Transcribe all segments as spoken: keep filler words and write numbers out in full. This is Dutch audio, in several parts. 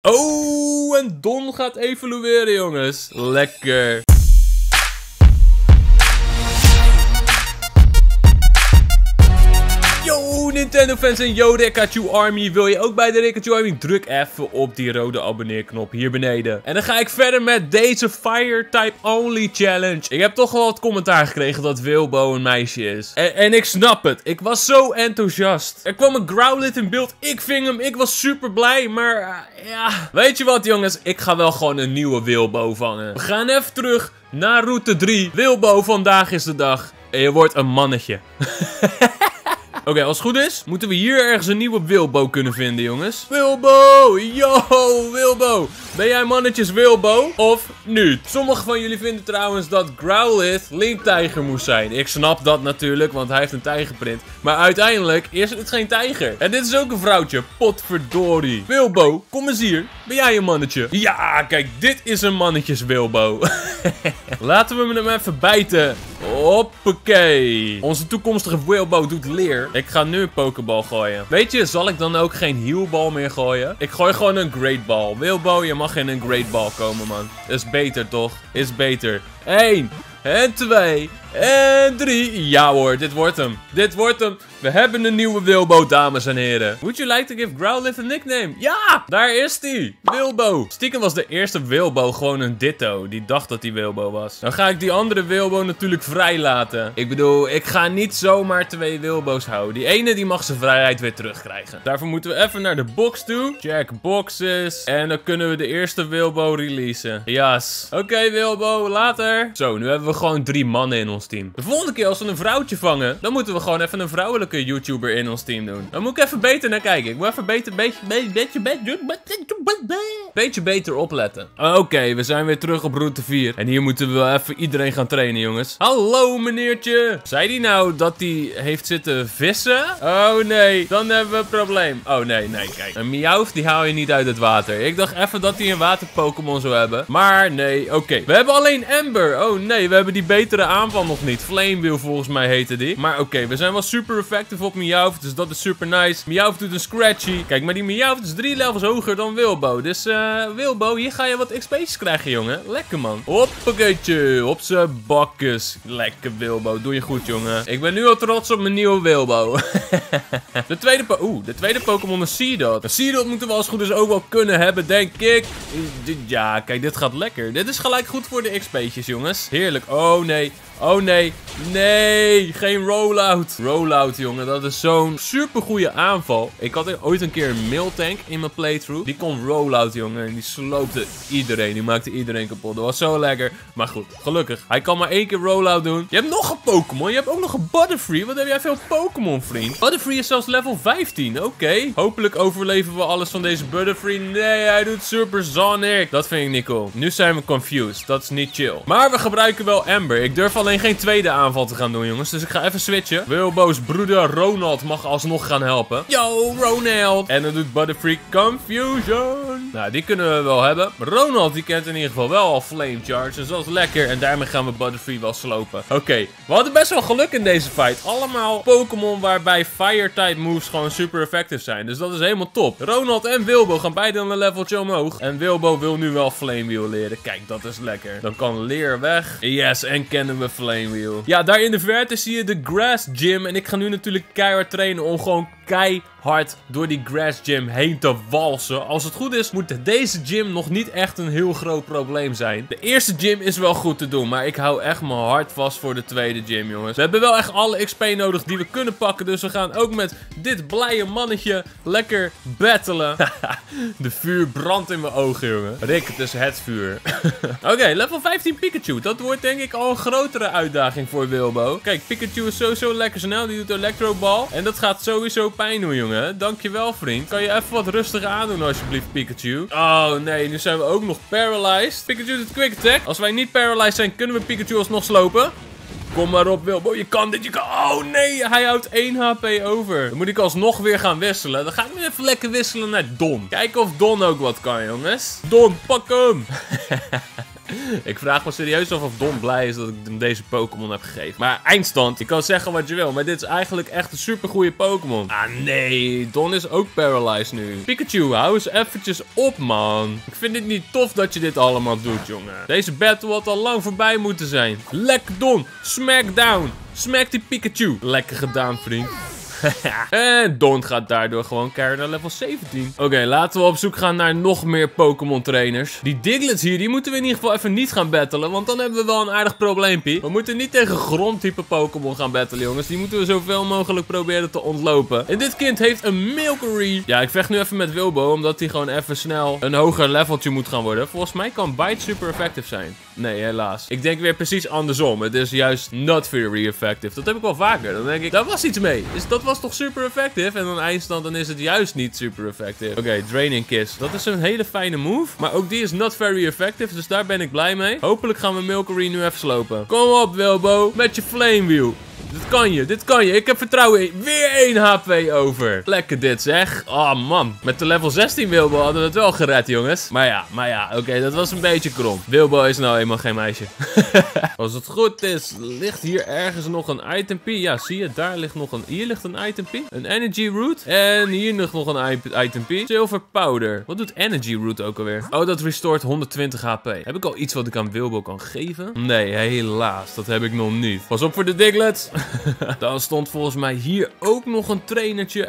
Oh, en Don gaat evolueren, jongens. Lekker. Yo, Nintendo fans en yo, Rikachu Army. Wil je ook bij de Rikachu Army? Druk even op die rode abonneerknop hier beneden. En dan ga ik verder met deze Fire Type Only Challenge. Ik heb toch wel wat commentaar gekregen dat Wilbo een meisje is. En, en ik snap het. Ik was zo enthousiast. Er kwam een Growlithe in beeld. Ik ving hem. Ik was super blij. Maar uh, ja. Weet je wat, jongens? Ik ga wel gewoon een nieuwe Wilbo vangen. We gaan even terug naar route drie. Wilbo, vandaag is de dag. En je wordt een mannetje. Oké, okay, als het goed is, moeten we hier ergens een nieuwe Wilbo kunnen vinden, jongens. Wilbo! Yo, Wilbo! Ben jij mannetjes Wilbo? Of niet? Sommigen van jullie vinden trouwens dat Growlithe linktijger moest zijn. Ik snap dat natuurlijk, want hij heeft een tijgerprint. Maar uiteindelijk is het geen tijger. En dit is ook een vrouwtje. Potverdorie. Wilbo, kom eens hier. Ben jij een mannetje? Ja, kijk, dit is een mannetjes Wilbo. Laten we hem even bijten. Hoppakee. Onze toekomstige Wilbo doet leer. Ik ga nu een pokeball gooien. Weet je, zal ik dan ook geen healball meer gooien? Ik gooi gewoon een great ball. Wilbo, je mag in een great ball komen, man. Is beter, toch? Is beter. Eén. En twee. En drie. Ja hoor, dit wordt hem. Dit wordt hem. We hebben een nieuwe Wilbo, dames en heren. Would you like to give Growlithe a nickname? Ja, daar is hij. Wilbo. Stiekem was de eerste Wilbo gewoon een Ditto. Die dacht dat hij Wilbo was. Dan ga ik die andere Wilbo natuurlijk vrijlaten. Ik bedoel, ik ga niet zomaar twee Wilbo's houden. Die ene die mag zijn vrijheid weer terugkrijgen. Daarvoor moeten we even naar de box toe. Check boxes. En dan kunnen we de eerste Wilbo releasen. Yes. Oké, okay, Wilbo, later. Zo, nu hebben we gewoon drie mannen in ons team. De volgende keer als we een vrouwtje vangen, dan moeten we gewoon even een vrouwelijke YouTuber in ons team doen. Dan moet ik even beter naar kijken. Ik moet even beter, beetje, beetje, beetje, beetje, beetje beter opletten. Oké, okay, we zijn weer terug op route vier. En hier moeten we wel even iedereen gaan trainen, jongens. Hallo, meneertje. Zei die nou dat hij heeft zitten vissen? Oh, nee. Dan hebben we een probleem. Oh, nee, nee, kijk. Een Meowth, die haal je niet uit het water. Ik dacht even dat hij een water-Pokémon zou hebben. Maar nee, oké. Okay. We hebben alleen Ember. Oh, nee, we hebben die betere aanval nog niet. Flamewheel volgens mij heette die. Maar oké, okay, we zijn wel super effective op Meowth, dus dat is super nice. Meowth doet een scratchy. Kijk, maar die Meowth is drie levels hoger dan Wilbo. Dus uh, Wilbo, hier ga je wat X P'tjes krijgen, jongen. Lekker, man. Hoppakeetje. Op z'n bakkes. Lekker, Wilbo. Doe je goed, jongen. Ik ben nu al trots op mijn nieuwe Wilbo. de tweede po Oeh, de tweede Pokémon is Seedot. Een Seedot moeten we als het goed is ook wel kunnen hebben, denk ik. Ja, kijk, dit gaat lekker. Dit is gelijk goed voor de X P'tjes, jongens. Heerlijk. Oh, nee. Oh nee, nee, geen rollout. Rollout, jongen, dat is zo'n super goede aanval. Ik had ooit een keer een Miltank in mijn playthrough. Die kon rollout, jongen, en die sloopte iedereen. Die maakte iedereen kapot. Dat was zo lekker. Maar goed, gelukkig. Hij kan maar één keer rollout doen. Je hebt nog een Pokémon. Je hebt ook nog een Butterfree. Wat heb jij veel Pokémon, vriend? Butterfree is zelfs level vijftien. Oké. Okay. Hopelijk overleven we alles van deze Butterfree. Nee, hij doet Supersonic. Dat vind ik niet cool. Nu zijn we confused. Dat is niet chill. Maar we gebruiken wel Ember. Ik durf al alleen geen tweede aanval te gaan doen, jongens. Dus ik ga even switchen. Wilbo's broeder Ronald mag alsnog gaan helpen. Yo, Ronald. En dan doet Butterfree Confusion. Nou, die kunnen we wel hebben. Ronald, die kent in ieder geval wel al Flame Charge. Dus dat is lekker. En daarmee gaan we Butterfree wel slopen. Oké. Okay. We hadden best wel geluk in deze fight. Allemaal Pokémon waarbij Fire-type moves gewoon super effectief zijn. Dus dat is helemaal top. Ronald en Wilbo gaan beide een leveltje omhoog. En Wilbo wil nu wel Flamewheel leren. Kijk, dat is lekker. Dan kan leer weg. Yes, en kennen we Flamewheel. Ja, daar in de verte zie je de Grass Gym. En ik ga nu natuurlijk keihard trainen om gewoon keihard door die Grass Gym heen te walsen. Als het goed is, moet deze gym nog niet echt een heel groot probleem zijn. De eerste gym is wel goed te doen, maar ik hou echt mijn hart vast voor de tweede gym, jongens. We hebben wel echt alle X P nodig die we kunnen pakken, dus we gaan ook met dit blije mannetje lekker battelen. De vuur brandt in mijn ogen, jongen. Rick, het is het vuur. Oké, okay, level vijftien Pikachu. Dat wordt denk ik al een grotere uitdaging voor Wilbo. Kijk, Pikachu is sowieso lekker snel. Die doet Electro Ball. En dat gaat sowieso pijn doen, jongen. Dankjewel, vriend. Kan je even wat rustiger aandoen, alsjeblieft, Pikachu? Oh, nee. Nu zijn we ook nog paralyzed. Pikachu doet Quick Attack. Als wij niet paralyzed zijn, kunnen we Pikachu alsnog slopen. Kom maar op, Wilbo. Je kan dit, je kan... Oh, nee. Hij houdt één H P over. Dan moet ik alsnog weer gaan wisselen. Dan ga ik nu even lekker wisselen naar Don. Kijken of Don ook wat kan, jongens. Don, pak hem. Ik vraag me serieus af of Don blij is dat ik hem deze Pokémon heb gegeven. Maar eindstand, je kan zeggen wat je wil, maar dit is eigenlijk echt een super goede Pokémon. Ah nee, Don is ook paralyzed nu. Pikachu, hou eens eventjes op, man. Ik vind het niet tof dat je dit allemaal doet, jongen. Deze battle had al lang voorbij moeten zijn. Lekker Don, smackdown. Smack die Pikachu. Lekker gedaan, vriend. En Don gaat daardoor gewoon keihard naar level zeventien. Oké, okay, laten we op zoek gaan naar nog meer Pokémon trainers. Die Diglets hier, die moeten we in ieder geval even niet gaan battelen. Want dan hebben we wel een aardig probleempje. We moeten niet tegen grondtype Pokémon gaan battelen, jongens. Die moeten we zoveel mogelijk proberen te ontlopen. En dit kind heeft een Milcery. Ja, ik vecht nu even met Wilbo, omdat hij gewoon even snel een hoger leveltje moet gaan worden. Volgens mij kan Bite super effectief zijn. Nee, helaas. Ik denk weer precies andersom. Het is juist not very effective. Dat heb ik wel vaker. Dan denk ik, daar was iets mee. Dus dat was toch super effectief? En dan eindstand, dan is het juist niet super effective. Oké, okay, Draining Kiss. Dat is een hele fijne move. Maar ook die is not very effective. Dus daar ben ik blij mee. Hopelijk gaan we Milcery nu even slopen. Kom op, Wilbo. Met je Flame Wheel. Dit kan je, dit kan je. Ik heb vertrouwen in. Weer één H P over. Lekker dit zeg. Oh man. Met de level zestien Wilbo hadden we het wel gered, jongens. Maar ja, maar ja. Oké, okay, dat was een beetje krom. Wilbo is nou eenmaal geen meisje. Als het goed is, ligt hier ergens nog een itempie. Ja, zie je? Daar ligt nog een... Hier ligt een itempie. Een Energy Root. En hier ligt nog een itempie. Silver Powder. Wat doet Energy Root ook alweer? Oh, dat restort honderdtwintig H P. Heb ik al iets wat ik aan Wilbo kan geven? Nee, helaas. Dat heb ik nog niet. Pas op voor de Diglets. Dan stond volgens mij hier ook nog een trainertje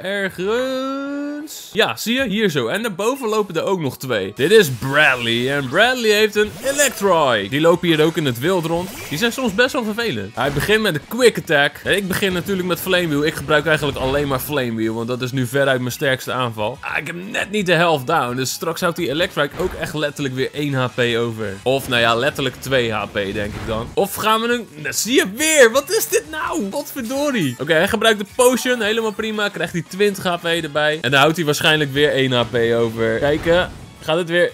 ergens. Ja, zie je? Hier zo. En daarboven lopen er ook nog twee. Dit is Bradley. En Bradley heeft een Electrike. Die lopen hier ook in het wild rond. Die zijn soms best wel vervelend. Hij begint met een Quick Attack. En ik begin natuurlijk met Flame Wheel. Ik gebruik eigenlijk alleen maar Flame Wheel. Want dat is nu veruit mijn sterkste aanval. Ah, ik heb net niet de helft down. Dus straks houdt die Electrike ook echt letterlijk weer één H P over. Of nou ja, letterlijk twee H P denk ik dan. Of gaan we een... Dat zie je weer. Wat is dit nou? Godverdorie. Oké, okay, hij gebruikt de potion. Helemaal prima. Krijgt hij twintig H P erbij. En dan houdt hij waarschijnlijk weer één H P over. Kijken. Gaat het weer...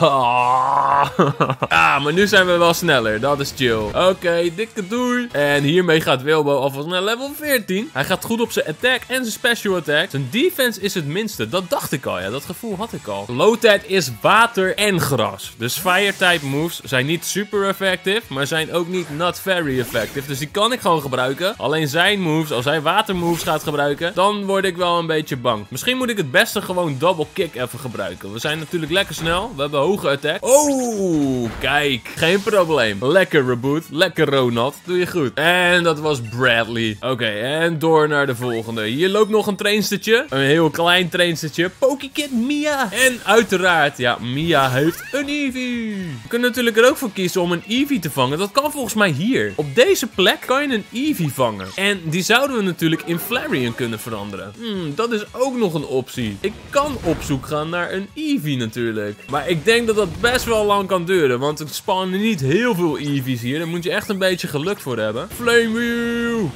Oh. Ah, maar nu zijn we wel sneller. Dat is chill. Oké, okay, dikke doei. En hiermee gaat Wilbo alvast naar level veertien. Hij gaat goed op zijn attack en zijn special attack. Zijn defense is het minste. Dat dacht ik al, ja. Dat gevoel had ik al. Low-tide is water en gras. Dus fire-type moves zijn niet super effective, maar zijn ook niet not very effective. Dus die kan ik gewoon gebruiken. Alleen zijn moves, als hij water moves gaat gebruiken, dan word ik wel een beetje bang. Misschien moet ik het beste gewoon double kick even gebruiken. We zijn natuurlijk lekker snel. We hebben hoge attack. Oh, kijk. Geen probleem. Lekker reboot. Lekker Ronald. Doe je goed. En dat was Bradley. Oké, okay, en door naar de volgende. Hier loopt nog een trainstertje. Een heel klein trainstertje. Pokekid Mia. En uiteraard, ja, Mia heeft een Eevee. We kunnen natuurlijk er ook voor kiezen om een Eevee te vangen. Dat kan volgens mij hier. Op deze plek kan je een Eevee vangen. En die zouden we natuurlijk in Flareon kunnen veranderen. Hmm, dat is ook nog een optie. Ik kan op zoek gaan naar een Eevee natuurlijk. Maar ik denk dat dat best wel lang kan duren. Want er spawnen niet heel veel Eevees hier. Daar moet je echt een beetje geluk voor hebben. Flame Wheel.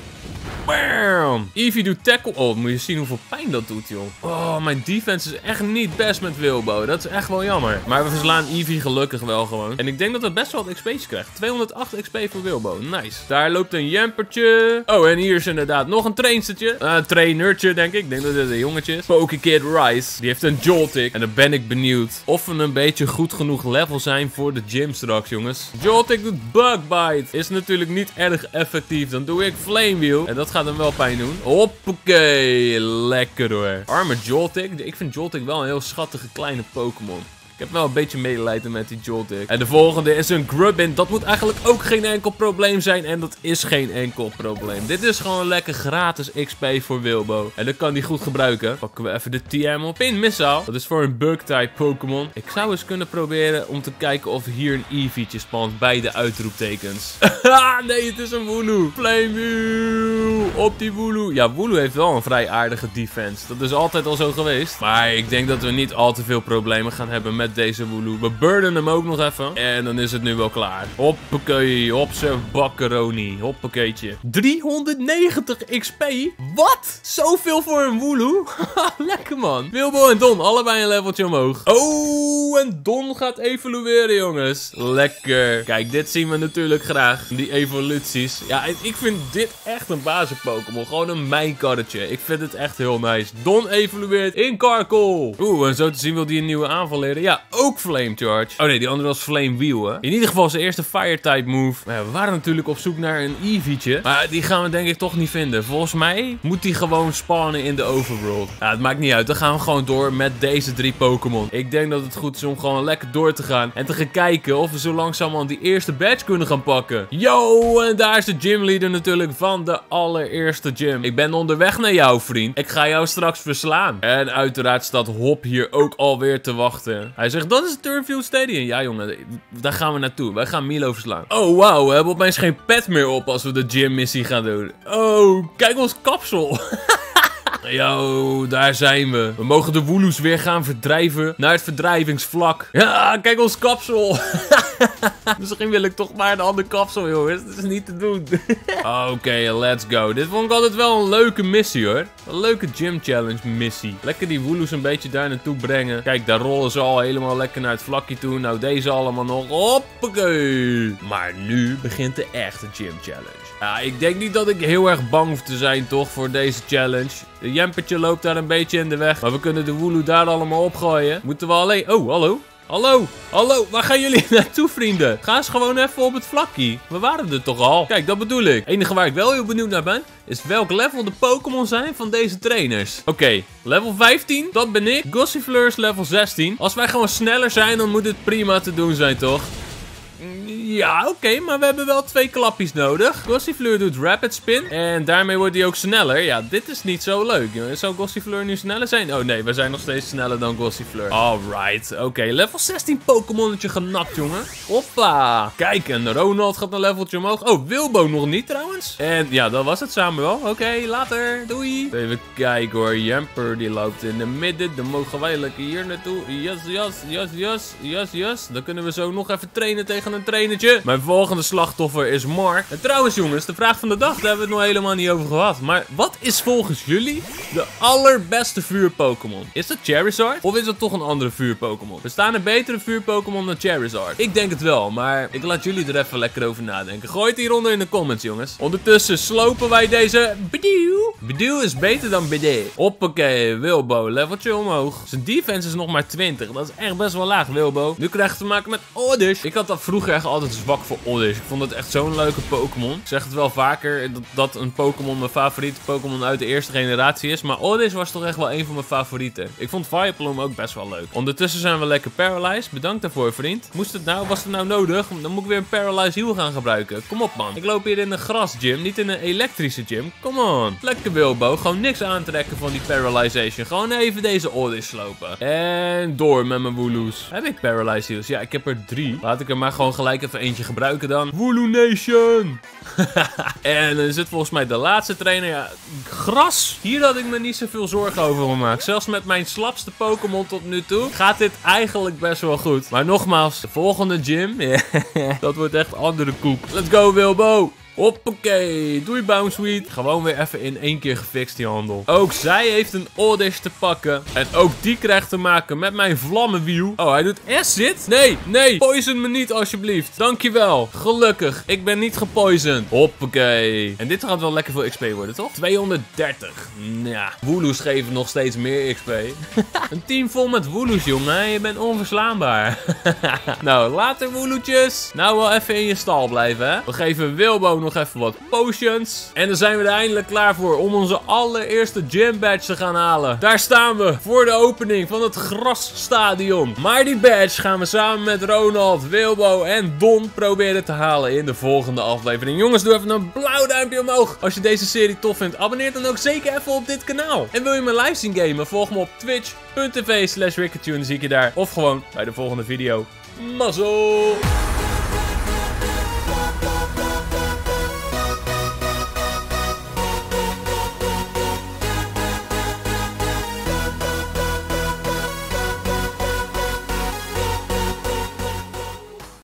Bam! Eevee doet tackle. Oh, moet je zien hoeveel pijn dat doet, joh. Oh, mijn defense is echt niet best met Wilbo. Dat is echt wel jammer. Maar we verslaan Eevee gelukkig wel gewoon. En ik denk dat we best wel wat X P'tjes krijgen. tweehonderdacht X P voor Wilbo. Nice. Daar loopt een Jampertje. Oh, en hier is inderdaad nog een trainstertje. Uh, een trainertje, denk ik. Ik denk dat dit een jongetje is. Pokekid Rice. Die heeft een Joltik. En dan ben ik benieuwd of we een beetje goed genoeg level zijn voor de gym straks, jongens. Joltik doet Bugbite. Is natuurlijk niet erg effectief. Dan doe ik Flame Wheel. En dat gaat hem wel pijn doen. Hoppakee. Lekker hoor. Arme Joltik. Ik vind Joltik wel een heel schattige kleine Pokémon. Ik heb wel een beetje medelijden met die Joltik. En de volgende is een Grubbin. Dat moet eigenlijk ook geen enkel probleem zijn. En dat is geen enkel probleem. Dit is gewoon lekker gratis X P voor Wilbo. En dat kan hij goed gebruiken. Pakken we even de T M op in Missile. Dat is voor een Bug-type Pokémon. Ik zou eens kunnen proberen om te kijken of hier een Eevee'tje spant bij de uitroeptekens. Nee, het is een Wooloo. Flame Wheel. Op die Wooloo. Ja, Wooloo heeft wel een vrij aardige defense. Dat is altijd al zo geweest. Maar ik denk dat we niet al te veel problemen gaan hebben met deze Wooloo. We burden hem ook nog even. En dan is het nu wel klaar. Hoppakee. Op zijn bakkeroni. Hoppakeetje. driehonderdnegentig X P? Wat? Zoveel voor een Wooloo? Lekker man. Wilbo en Don. Allebei een leveltje omhoog. Oh, en Don gaat evolueren, jongens. Lekker. Kijk, dit zien we natuurlijk graag. Die evoluties. Ja, ik vind dit echt een basis-Pokémon. Gewoon een mijnkarretje. Ik vind het echt heel nice. Don evolueert in Karkle. Oeh, en zo te zien wil hij een nieuwe aanval leren. Ja, ja, ook Flame Charge. Oh nee, die andere was Flame Wheel, hè. In ieder geval zijn eerste Fire-type move. Maar ja, we waren natuurlijk op zoek naar een Eevee'tje. Maar die gaan we denk ik toch niet vinden. Volgens mij moet die gewoon spawnen in de overworld. Ja, het maakt niet uit. Dan gaan we gewoon door met deze drie Pokémon. Ik denk dat het goed is om gewoon lekker door te gaan. En te gaan kijken of we zo langzamerhand die eerste badge kunnen gaan pakken. Yo, en daar is de gymleader natuurlijk van de allereerste gym. Ik ben onderweg naar jou, vriend. Ik ga jou straks verslaan. En uiteraard staat Hop hier ook alweer te wachten. Hij zegt, dat is het Turffield Stadium. Ja, jongen, daar gaan we naartoe. Wij gaan Milo verslaan. Oh, wauw, we hebben opeens geen pet meer op als we de gym-missie gaan doen. Oh, kijk ons kapsel. Yo, daar zijn we. We mogen de Wooloos weer gaan verdrijven naar het verdrijvingsvlak. Ja, kijk ons kapsel. Misschien wil ik toch maar een ander kapsel, jongens. Dat is niet te doen. Oké, okay, let's go. Dit vond ik altijd wel een leuke missie, hoor. Een leuke gym challenge missie. Lekker die Wooloos een beetje daar naartoe brengen. Kijk, daar rollen ze al helemaal lekker naar het vlakje toe. Nou, deze allemaal nog. Hoppakee. Maar nu begint de echte gym challenge. Ja, ik denk niet dat ik heel erg bang hoef te zijn, toch, voor deze challenge. De Jempertje loopt daar een beetje in de weg. Maar we kunnen de Wooloo daar allemaal opgooien. Moeten we alleen... Oh, hallo. Hallo, hallo, waar gaan jullie naartoe, vrienden? Ga eens gewoon even op het vlakje. We waren er toch al? Kijk, dat bedoel ik. Het enige waar ik wel heel benieuwd naar ben, is welk level de Pokémon zijn van deze trainers. Oké, okay, level vijftien, dat ben ik. Gossifleur is level zestien. Als wij gewoon sneller zijn, dan moet het prima te doen zijn, toch? Ja, oké, okay, maar we hebben wel twee klappies nodig. Gossifleur doet Rapid Spin. En daarmee wordt hij ook sneller. Ja, dit is niet zo leuk. Zou Gossifleur nu sneller zijn? Oh nee, we zijn nog steeds sneller dan Gossifleur. Alright, oké. Okay. Level zestien Pokémonnetje genakt, jongen. Hoppa. Kijk, en Ronald gaat een leveltje omhoog. Oh, Wilbo nog niet trouwens. En ja, dat was het Samuel. Oké, okay, later. Doei. Even kijken hoor. Jemper die loopt in de midden. Dan mogen wij lekker hier naartoe. Yes, yes, yes, yes, yes, yes. Dan kunnen we zo nog even trainen tegen een trainertje. Mijn volgende slachtoffer is Mark. En trouwens jongens, de vraag van de dag, daar hebben we het nog helemaal niet over gehad. Maar wat is volgens jullie de allerbeste vuur-Pokémon? Is dat Charizard? Of is het toch een andere vuur-Pokémon? Bestaan er betere vuur-Pokémon dan Charizard? Ik denk het wel, maar ik laat jullie er even lekker over nadenken. Gooi het hieronder in de comments, jongens. Ondertussen slopen wij deze Bedew. Bedew is beter dan Bedew. Hoppakee, Wilbo, leveltje omhoog. Zijn defense is nog maar twintig. Dat is echt best wel laag, Wilbo. Nu krijg je te maken met Oddish. Ik had dat vroeger echt altijd zwak voor Oddish. Ik vond het echt zo'n leuke Pokémon. Ik zeg het wel vaker dat, dat een Pokémon mijn favoriete Pokémon uit de eerste generatie is. Maar Oddish was toch echt wel een van mijn favorieten. Ik vond Vileplume ook best wel leuk. Ondertussen zijn we lekker paralyzed. Bedankt daarvoor, vriend. Moest het nou, was het nou nodig? Dan moet ik weer een paralyzed heal gaan gebruiken. Kom op, man. Ik loop hier in een gras gym, niet in een elektrische gym. Come on. Lekker Wilbo. Gewoon niks aantrekken van die paralyzation. Gewoon even deze Oddish slopen. En door met mijn Wooloos. Heb ik paralyzed heals? Ja, ik heb er drie. Laat ik er maar gewoon gelijk even eentje gebruiken dan. Wooloo Nation. En dan zit volgens mij de laatste trainer. Ja, gras. Hier had ik me niet zoveel zorgen over gemaakt. Zelfs met mijn slapste Pokémon tot nu toe gaat dit eigenlijk best wel goed. Maar nogmaals, de volgende gym. Dat wordt echt andere koek. Let's go, Wilbo. Hoppakee, doei Bounsweet. Gewoon weer even in één keer gefixt die handel. Ook zij heeft een Oddish te pakken. En ook die krijgt te maken met mijn vlammenwiel. Oh, hij doet acid? Nee, nee, poison me niet alsjeblieft. Dankjewel, gelukkig. Ik ben niet gepoisoned. Hoppakee. En dit gaat wel lekker veel X P worden, toch? tweehonderddertig. Ja, Wooloos geven nog steeds meer X P. Een team vol met Wooloos, jongen. Je bent onverslaanbaar. Nou, later Woolootjes. Nou wel even in je stal blijven, hè. We geven Wilbo nog even wat potions. En dan zijn we er eindelijk klaar voor om onze allereerste gym badge te gaan halen. Daar staan we voor de opening van het grasstadion. Maar die badge gaan we samen met Ronald, Wilbo en Don proberen te halen in de volgende aflevering. Jongens, doe even een blauw duimpje omhoog als je deze serie tof vindt. Abonneer dan ook zeker even op dit kanaal. En wil je me live zien gamen? Volg me op twitch punt tv slash ricketune. Dan zie ik je daar. Of gewoon bij de volgende video. Mazzel!